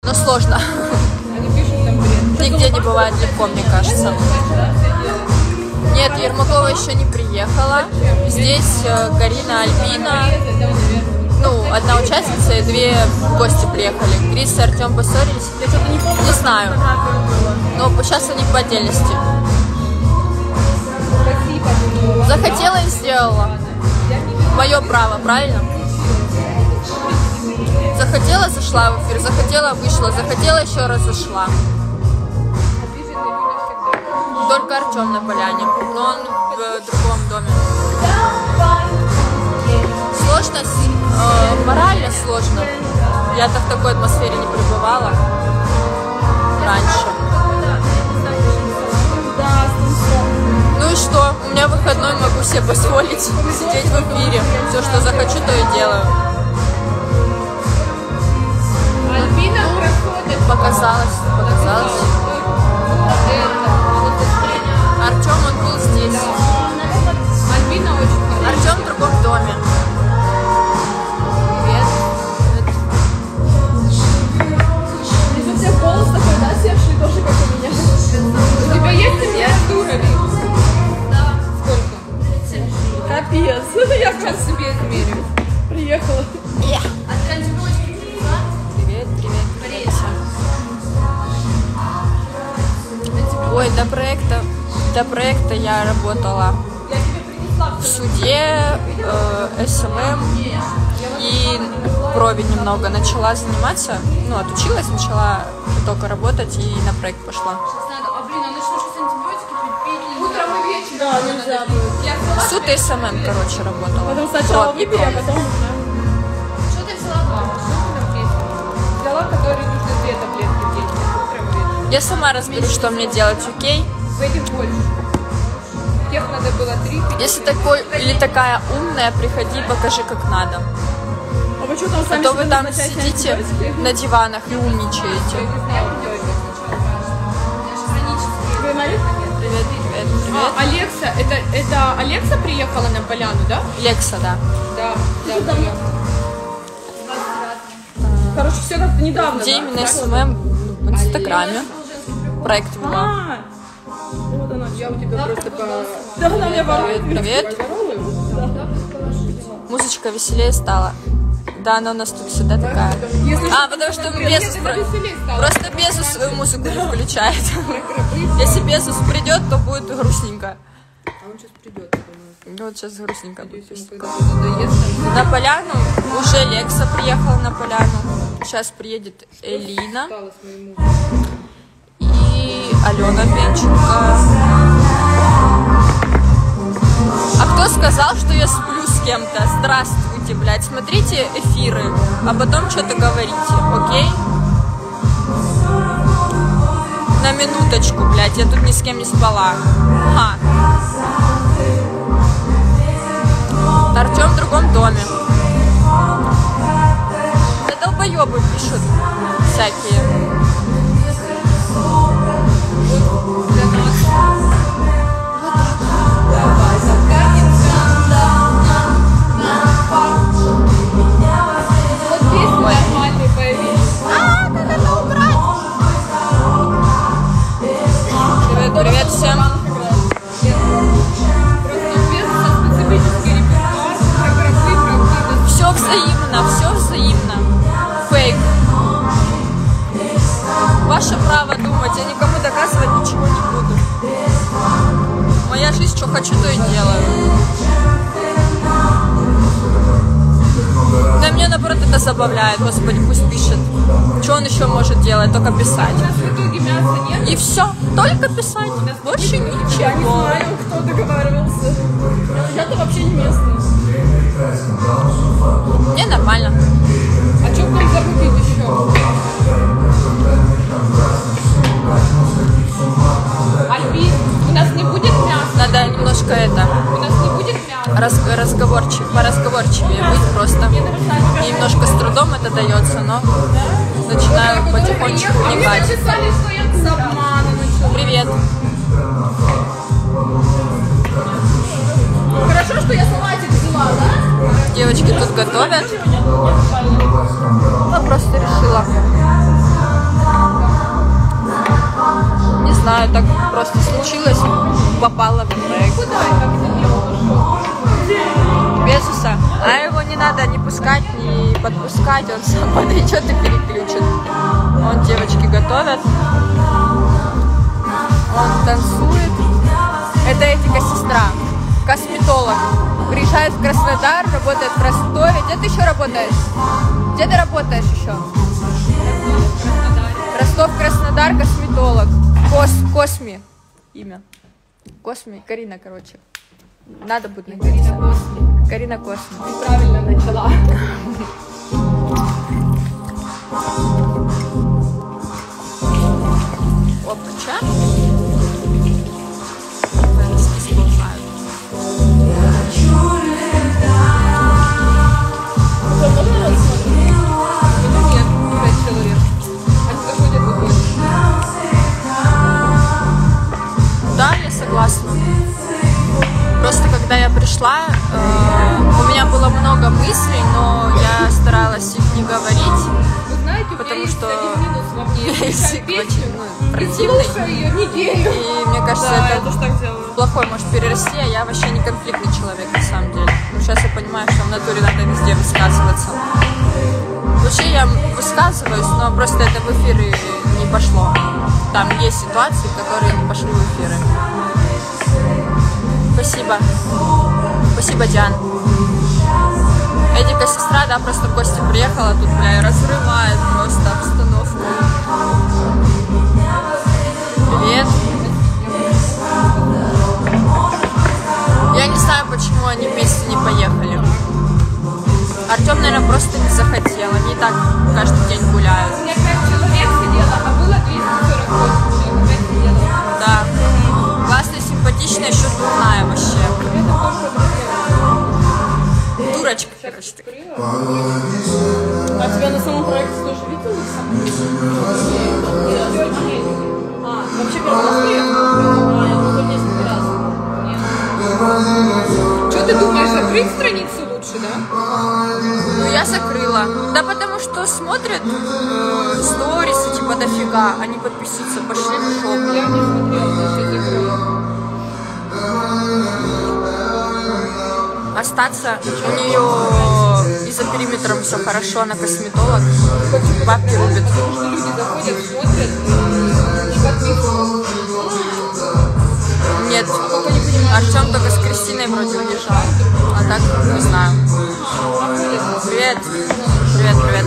но сложно. Нигде не бывает легко, мне кажется. Нет, Ермакова еще не приехала. Здесь Карина, Альбина, ну, одна участница и две гости приехали. Крис и Артем поссорились. Я что-то не помню. Не знаю. Но сейчас они по отдельности. Захотела и сделала. Мое право, правильно? Захотела, зашла в эфир, захотела, вышла, захотела, еще раз зашла. Только Артем на поляне, но он в другом доме. Сложность, морально сложно. Я-то в такой атмосфере не пребывала раньше. Ну и что? У меня выходной, могу себе позволить сидеть в эфире. Все, что захочу, то и делаю. Альбина проходит. Показалось. Артем, он был здесь. Альбина очень хорошая. Артем в другом доме. Привет. Если у тебя голос такой, да, севший, тоже как у меня. У тебя есть температура? Да. Сколько? Капец. Я сейчас себе измерю. Приехала. Привет. Ой, до проекта я работала в суде, СММ и проби немного. Начала заниматься, ну, отучилась, начала только работать и на проект пошла. Утром и вечером. Да, нельзя будет. Суд и СММ, короче, работала. Потом сначала выпей, а потом... Что ты взяла? Взяла, которые нужны 2 таблетки в день. Утром и вечером. Я сама разберусь, что мне делать, окей? В этих больше. Тех надо было 3. Если такой или такая умная, приходи, покажи, как надо. А вы что там сами? А то вы там сидите на диванах и умничаете. Привет. Алекса, это Алекса приехала на поляну, да? Лекса, да. Да. Короче, все как-то недавно. Где именно СММ? В Инстаграме. Проект вела. Вот она, я у тебя просто по... Да, она меня ворует. Привет. Музычка веселее стала. Да, она у нас тут всегда такая. Потому что Безус просто Безус свою музыку не включает. Если Безус придет, то будет грустненько. А он сейчас придет. Вот сейчас грустненько будет. На поляну уже Лекса приехала на поляну. Сейчас приедет Элина и Алена Пенченко. А кто сказал, что я сплю с кем-то? Здравствуйте, блядь. Смотрите эфиры, а потом что-то говорите, окей? На минуточку, блядь, я тут ни с кем не спала. Артем в другом доме. Да долбоебы пишут всякие. Привет всем. Все взаимно. Фейк. Ваше право думать, я никому доказывать ничего не буду. Моя жизнь, что хочу, то и делаю. Да мне наоборот это забавляет, господи, пусть пишет. Что он еще может делать, только писать. И все, только писать, больше ничего. Я не знаю, кто договаривался. Я-то вообще не местный. Мне нормально. А что там закупить еще? Альбин, у нас не будет мяса? Надо немножко У нас не будет мяса? поразговорчивее быть просто. Немножко с трудом это дается, но начинаю потихонечку вникать. Мне написали, что я с обманом начала. Привет. Хорошо, что я салатик взяла, да? Девочки тут готовят. Я просто решила просто случилось, попала в трек. Безуса. А его не надо ни пускать, ни подпускать, он сам подойдет и переключит. Он девочки готовят. Он танцует. Это Этика сестра, косметолог. Приезжает в Краснодар, работает в Ростове. Где ты еще работаешь? Где ты работаешь еще? Ростов, Краснодар, косметолог. Косми. Имя. Косми. Карина, короче. Надо будет написать. Карина Косми. Ты правильно начала. Опача. Да, я согласна. Просто когда я пришла, у меня было много мыслей, но я старалась их не говорить. Вы знаете, потому что один минус во мне. язык очень противный. Слушай ее неделю. И мне кажется, Да, это я тоже так делаю. плохой может перерасти, а я вообще не конфликтный человек на самом деле. Но сейчас я понимаю, что в натуре надо везде высказываться. Вообще я высказываюсь, но просто это в эфиры не пошло. Там есть ситуации, которые не пошли в эфиры. Спасибо. Спасибо, Диан. Эдика сестра, да, просто в гости приехала, тут, бля, и разрывает просто обстановку. Привет. Я не знаю, почему они вместе не поехали. Артем, наверное, просто не захотел. Они и так каждый день гуляют. У меня 5 человек сидело, а было 248 человек. 5 сидело. Да. Классная, симпатичная, еще дурная вообще. Дурочка, короче. А тебя на самом проекте тоже видел? Вообще первый раз приехал? Я только несколько раз. Нет. Что ты думаешь, закрыть страницу лучше, да? Ну, я закрыла. Да потому что смотрят сторисы, типа, дофига. Они подписываются, пошли в шоп. Я не смотрела, то есть я закрыла. Остаться. У нее и за периметром все хорошо, она косметолог. Бабки любит. Потому что люди заходят, смотрят и подписываются. Нет, Артем только с Кристиной вроде уезжал. А так, не знаю. Привет. Привет, привет.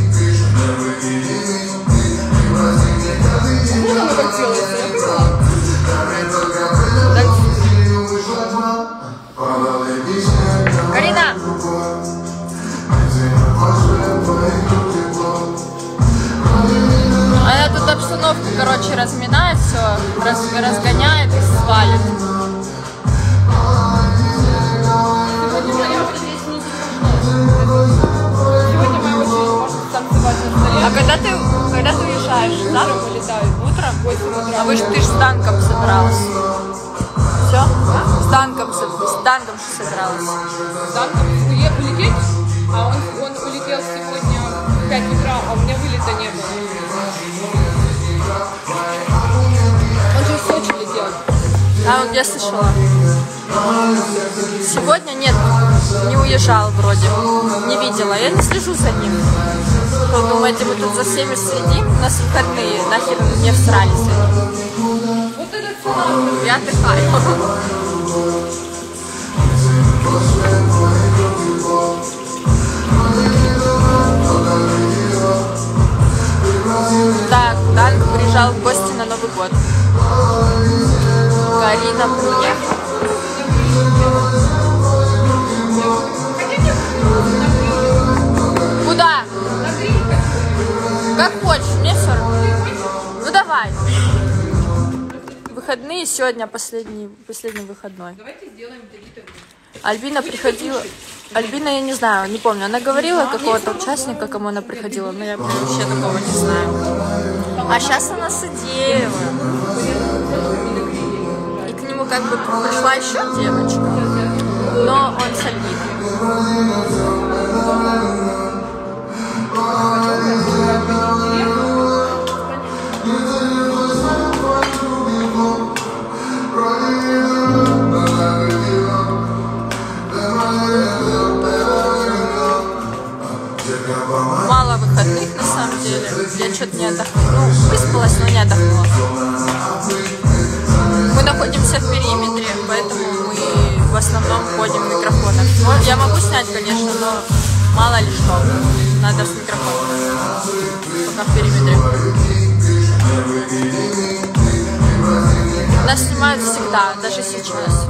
Вот оно как делается, я поняла. Карина! Она тут обстановку, короче, разминает все, разгоняет и свалит. Сегодня моя очередь может танцевать на столе. А когда ты уезжаешь? Завтра вылетаю. Утром? 8 утра. А ты ж с Данком собралась. Все? С Данком собиралась. Данком улететь, а он улетел сегодня в 5 утра, а у меня вылета не было. Он же в Сочи летел. А, вот я слышала. Сегодня нет, не уезжал вроде. Не видела, я не слежу за ним. Что, думаете, мы тут за всеми следим? У нас выходные, нахер не всрались они. Вот это цена. Я отдыхаю. Так, Данк приезжал в гости на Новый год. Карина приехала. Куда? Как хочешь, мне все равно. Ну давай. Выходные сегодня последний выходной. Давайте сделаем Давида. Альбина приходила. Альбина, я не знаю, не помню. Она говорила какого-то участника, кому она приходила, но я вообще такого не знаю. А сейчас она с Адеевым. И к нему как бы пришла еще девочка, но он с Альбиной. я что-то не отдохнула. Ну, выспалась, но не отдохнула. Мы находимся в периметре, поэтому мы в основном ходим в микрофонах. Я могу снять, конечно, но мало ли что. Надо с микрофоном. Пока в периметре. Нас снимают всегда, даже сейчас.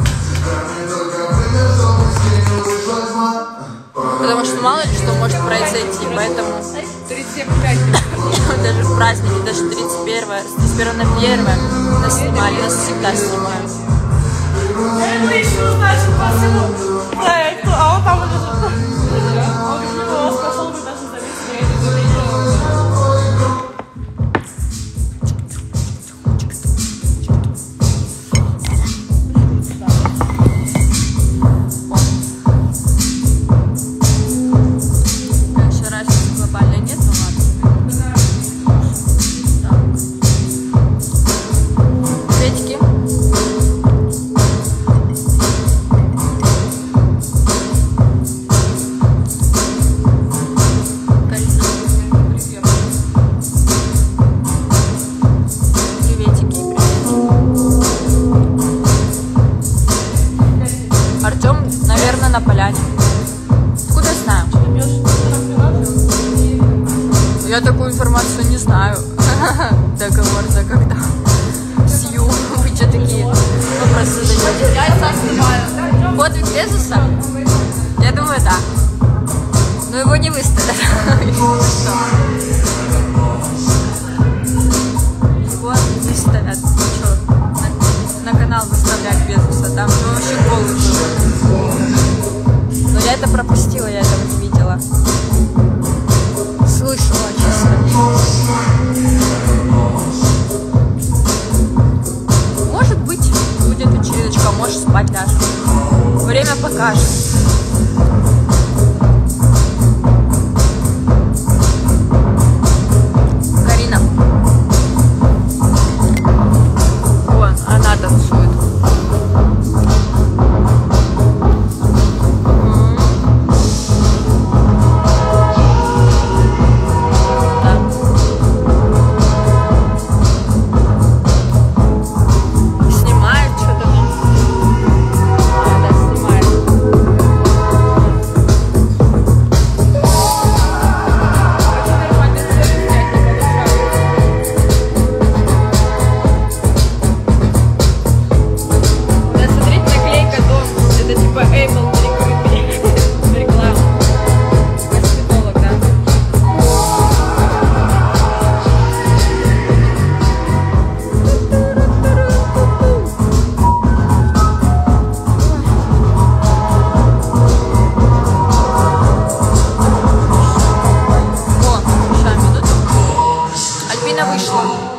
Потому что мало ли что может произойти, поэтому 37 даже в праздники, даже 31 на 1 нас снимали, нас всегда снимают. значит, по всему проекту, а он там уже пошел бы даже Артем, наверное, на поляне. Откуда знаю? Я такую информацию не знаю. Договор-то когда? Сью. Вы что такие вопросы задаете? Я сам снимаю. Подвиг Безуса? Я думаю, да. Но его не выставят. Его не выставят. Что? На канал выставлять Безуса. Там вообще голый был. Но я это пропустила, я этого не видела. Слышала, честно. Может быть, будет вечериночка, может спать даже. Время покажет. Карина. Вон, она танцует. Вышла.